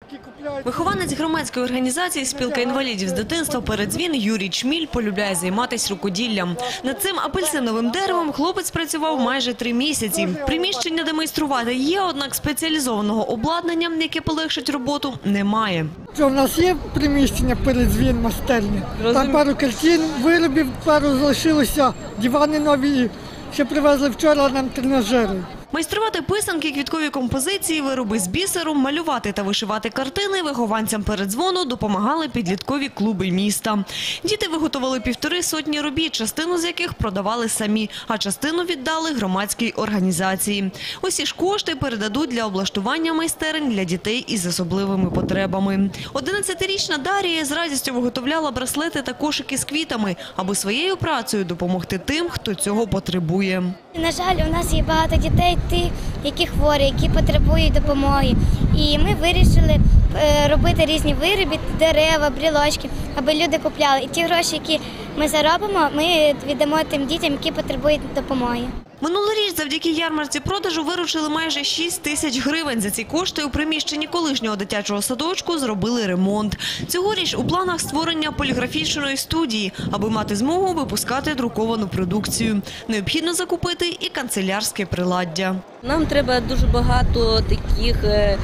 Вихованець громадської організації «Спілка інвалідів з дитинства «Передзвін» Юрій Чміль полюбляє займатися рукоділлям. Над цим апельсиновим деревом хлопець працював майже 3 місяці. Приміщення, де майструвати є, однак спеціалізованого обладнання, яке полегшить роботу, немає. У нас є приміщення «Передзвін» майстерня. Там пару картин, виробів, пару залишилося, дивани нові. Ще привезли вчора нам тренажери. Майструвати писанки, квіткові композиції, вироби з бісеру, малювати та вишивати картини вихованцям «Передзвону» допомагали підліткові клуби міста. Діти виготовили 1,5 сотні робіт, частину з яких продавали самі, а частину віддали громадській організації. Усі ж кошти передадуть для облаштування майстерень для дітей із особливими потребами. 11-річна Дарія з радістю виготовляла браслети та кошики з квітами, аби своєю працею допомогти тим, хто цього потребує. На жаль, у нас є багато дітей, які хворі, які потребують допомоги. І ми вирішили робити різні вироби, дерева, брілочки, аби люди купляли. І ті гроші, які ми заробимо, ми віддамо тим дітям, які потребують допомоги. Минулоріч завдяки ярмарці продажу виручили майже 6 тисяч гривень. За ці кошти у приміщенні колишнього дитячого садочку зробили ремонт. Цьогоріч у планах створення поліграфічної студії, аби мати змогу випускати друковану продукцію. Необхідно закупити і канцелярське приладдя. Нам треба дуже багато таких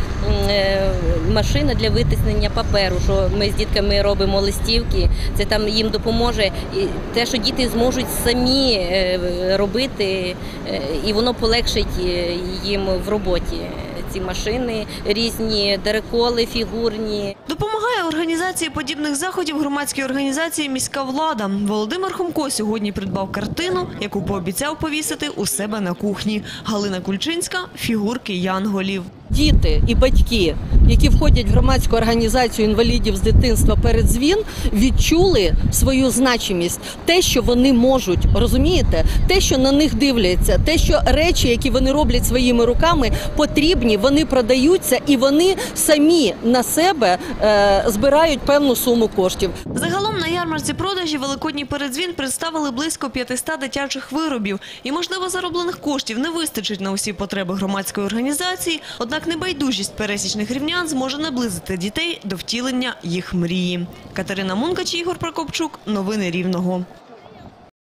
машин для витиснення паперу, що ми з дітками робимо листівки, це там їм допоможе. І те, що діти зможуть самі робити, і воно полегшить їм в роботі. Ці машини різні, дереколи фігурні. Допомагає організації подібних заходів громадській організації «Міська влада». Володимир Хомко сьогодні придбав картину, яку пообіцяв повісити у себе на кухні. Галина Кульчинська – фігурки янголів. Діти і батьки, які входять в громадську організацію інвалідів з дитинства «Передзвін», відчули свою значимість. Те, що вони можуть, розумієте? Те, що на них дивляться, те, що речі, які вони роблять своїми руками, потрібні, вони продаються і вони самі на себе збирають певну суму коштів. Загалом на ярмарці продажі «Великодній передзвін» представили близько 500 дитячих виробів. І, можливо, зароблених коштів не вистачить на усі потреби громадської організації, однак небайдужість пересічних рівнян зможе наблизити дітей до втілення їх мрії. Катерина Мункач, Ігор Прокопчук. Новини Рівного.